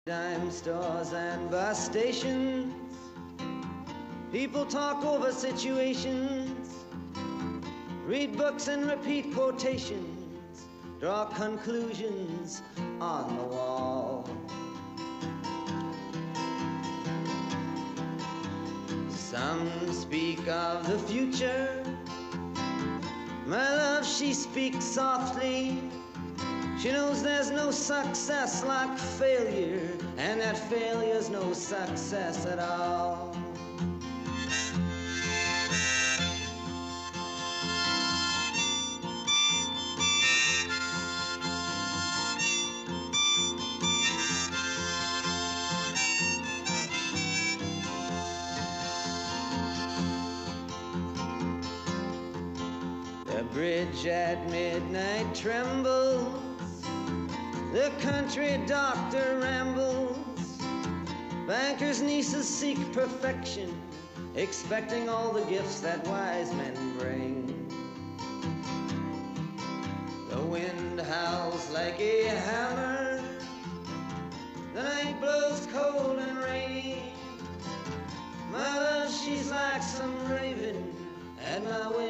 Dime stores and bus stations, people talk over situations, read books and repeat quotations, draw conclusions on the wall. Some speak of the future. My love, she speaks softly. She knows there's no success like failure, and that failure's no success at all. The bridge at midnight trembles. The country doctor rambles. Banker's nieces seek perfection, expecting all the gifts that wise men bring. The wind howls like a hammer. The night blows cold and rainy. My love, she's like some raven at my window.